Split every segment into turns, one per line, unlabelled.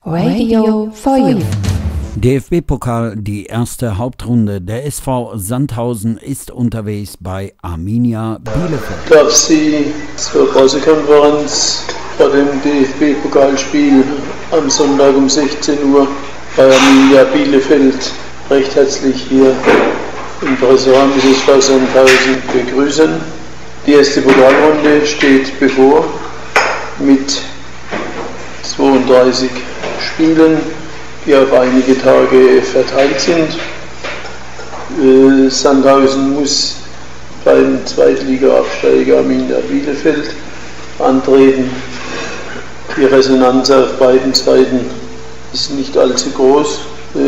Radio for You.
DFB-Pokal, die erste Hauptrunde. Der SV Sandhausen ist unterwegs bei Arminia Bielefeld.
Ich darf Sie zur Pressekonferenz vor dem DFB-Pokalspiel am Sonntag um 16 Uhr bei Arminia Bielefeld recht herzlich hier im Presseraum des SV Sandhausen begrüßen. Die erste Pokalrunde steht bevor mit 32 Spielen, die auf einige Tage verteilt sind. Sandhausen muss beim Zweitliga-Absteiger Arminia Bielefeld antreten. Die Resonanz auf beiden Seiten ist nicht allzu groß.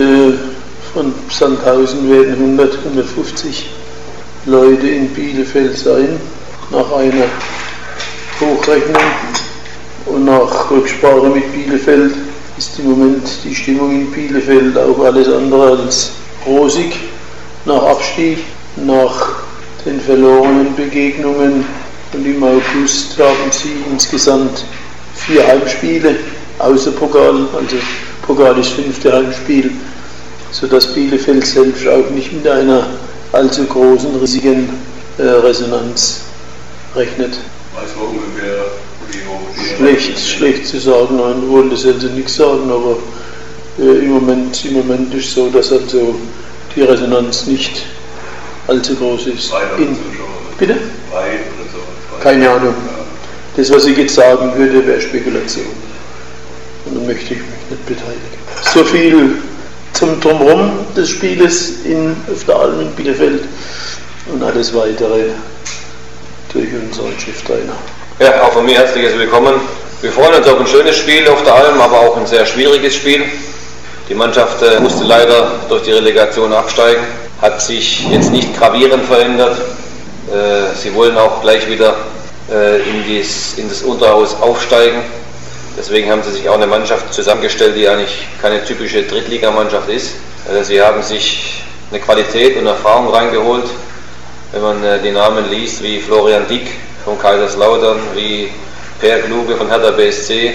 Von Sandhausen werden 150 Leute in Bielefeld sein, nach einer Hochrechnung. Und nach Rücksprache mit Bielefeld ist im Moment die Stimmung in Bielefeld auch alles andere als rosig. Nach Abstieg, nach den verlorenen Begegnungen und im August haben sie insgesamt 4 Heimspiele, außer Pokal, also Pokal ist 5. Heimspiel, sodass Bielefeld selbst auch nicht mit einer allzu großen, riesigen Resonanz rechnet.
Weiß man ungefähr,
Schlecht zu sagen, nein, wir wollen das also nichts sagen, aber im Moment ist so, dass also die Resonanz nicht allzu groß ist. Bitte? Keine Ahnung. Das, was ich jetzt sagen würde, wäre Spekulation. Und da möchte ich mich nicht beteiligen. So viel zum Drumherum des Spieles auf der Alm in Bielefeld und alles weitere durch unseren Cheftrainer.
Ja, auch von mir herzliches Willkommen. Wir freuen uns auf ein schönes Spiel auf der Alm, aber auch ein sehr schwieriges Spiel. Die Mannschaft musste leider durch die Relegation absteigen, hat sich jetzt nicht gravierend verändert. Sie wollen auch gleich wieder in das Unterhaus aufsteigen. Deswegen haben sie sich auch eine Mannschaft zusammengestellt, die eigentlich keine typische Drittligamannschaft ist. Sie haben sich eine Qualität und Erfahrung reingeholt. Wenn man die Namen liest wie Florian Dick von Kaiserslautern, wie Per Kluge von Hertha BSC,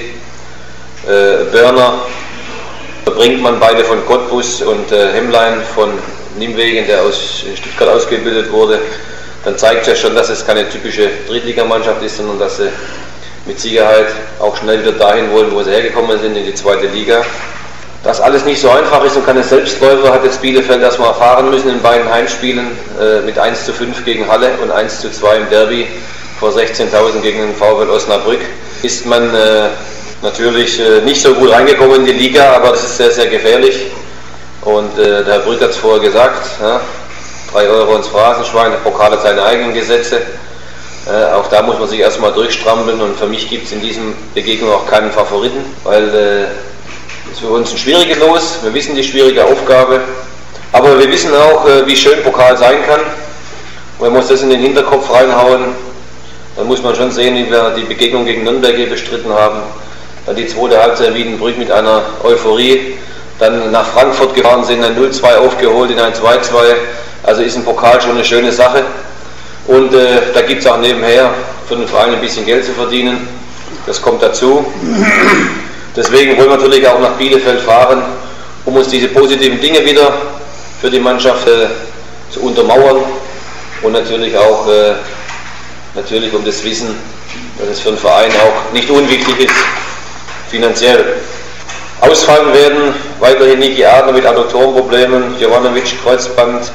Börner, Brinkmann, beide von Cottbus und Hemmlein von Nimwegen, der in Stuttgart ausgebildet wurde, dann zeigt ja schon, dass es keine typische Drittligamannschaft ist, sondern dass sie mit Sicherheit auch schnell wieder dahin wollen, wo sie hergekommen sind, in die 2. Liga. Das alles nicht so einfach ist und keine Selbstläufer, hat jetzt Bielefeld erstmal erfahren müssen in beiden Heimspielen mit 1:5 gegen Halle und 1:2 im Derby vor 16.000 gegen den VfL Osnabrück. Ist man natürlich nicht so gut reingekommen in die Liga, aber das ist sehr, sehr gefährlich. Und der Herr Brück hat es vorher gesagt, ja, 3 Euro ins Phrasenschwein, der Pokal hat seine eigenen Gesetze. Auch da muss man sich erstmal durchstrampeln und für mich gibt es in diesem Begegnung auch keinen Favoriten, weil es ist für uns ein schwieriges Los, wir wissen die schwierige Aufgabe, aber wir wissen auch, wie schön Pokal sein kann. Und wenn wir uns das in den Hinterkopf reinhauen, dann muss man schon sehen, wie wir die Begegnung gegen Nürnberg hier bestritten haben, dann die 2. Halbzeit Wiedenbrück mit einer Euphorie, dann nach Frankfurt gefahren sind, ein 0:2 aufgeholt in ein 2:2, also ist ein Pokal schon eine schöne Sache. Und da gibt es auch nebenher für den Verein ein bisschen Geld zu verdienen. Das kommt dazu. Deswegen wollen wir natürlich auch nach Bielefeld fahren, um uns diese positiven Dinge wieder für die Mannschaft zu untermauern. Und natürlich auch um das Wissen, dass es für den Verein auch nicht unwichtig ist, finanziell. Ausfallen werden weiterhin Niki Adler mit Adduktorenproblemen, Jovanovic Kreuzband.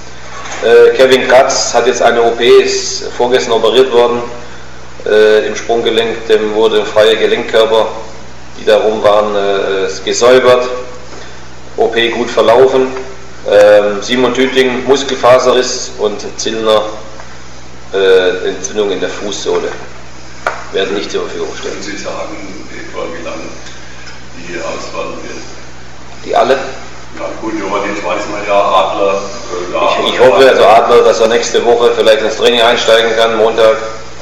Kevin Kratz hat jetzt eine OP, ist vorgestern operiert worden im Sprunggelenk, dem wurde freie Gelenkkörper, die darum waren, gesäubert. OP gut verlaufen. Simon Tüting Muskelfaserriss und Zillner Entzündung in der Fußsohle. Werden nicht zur Verfügung stellen.
Können Sie sagen, etwa wie lange die ausfallen wird?
Die alle?
Ja gut, Jovanovic weiß man ja, Adler.
Ich hoffe, also Adler, dass er nächste Woche vielleicht ins Training einsteigen kann, Montag.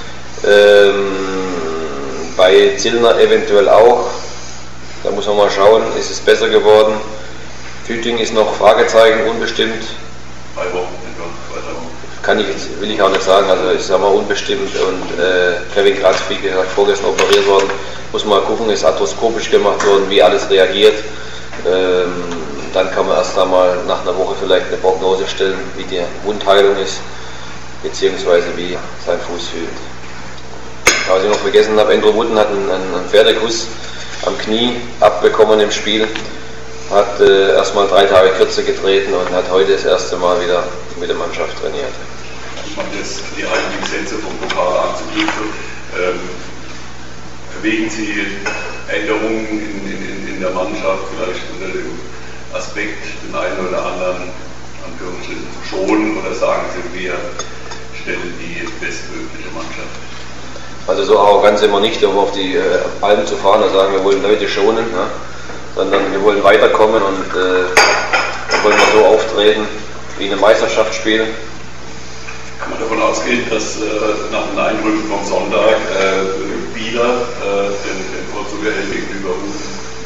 Bei Zillner eventuell auch. Da muss man mal schauen, ist es besser geworden. Tüting ist noch Fragezeichen, unbestimmt.
3 Wochen, etwa 2 Wochen.
Will ich auch nicht sagen, also ich sage mal unbestimmt. Und Kevin Kratz, wie gesagt, vorgestern operiert worden. Muss mal gucken, ist arthroskopisch gemacht worden, wie alles reagiert. Dann kann man erst einmal nach einer Woche vielleicht eine Prognose stellen, wie die Wundheilung ist, beziehungsweise wie sein Fuß fühlt. Was ich noch vergessen habe, Andrew Wooden hat einen Pferdekuss am Knie abbekommen im Spiel, hat erstmal 3 Tage kürzer getreten und hat heute das erste Mal wieder mit der Mannschaft trainiert.
Ich meine jetzt die alten Sätze vom Pokal anzuknüpfen. Erwägen Sie Änderungen in der Mannschaft, vielleicht unter dem Aspekt, den einen oder anderen Anführungsstrichen zu schonen, oder sagen Sie, wir stellen die bestmögliche Mannschaft?
Also so arrogant sind wir nicht, um auf die Alpen zu fahren und sagen, wir wollen Leute schonen, ja, sondern wir wollen weiterkommen und wir wollen so auftreten wie in einem Meisterschaftsspiel.
Kann man davon ausgehen, dass nach den Eindrücken vom Sonntag Bieler den Vorzug erhält gegenüber uns?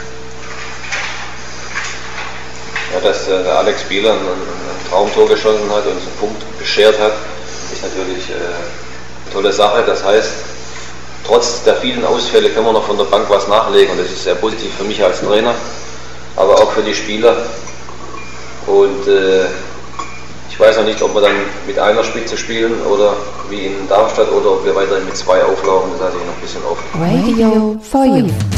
Ja, dass der Alex Bieler ein Traumtor geschossen hat und uns einen Punkt beschert hat, ist natürlich eine tolle Sache. Das heißt, trotz der vielen Ausfälle können wir noch von der Bank was nachlegen und das ist sehr positiv für mich als Trainer, aber auch für die Spieler. Und ich weiß noch nicht, ob wir dann mit einer Spitze spielen oder wie in Darmstadt oder ob wir weiterhin mit 2 auflaufen. Das lasse ich noch ein bisschen offen.
Radio for you.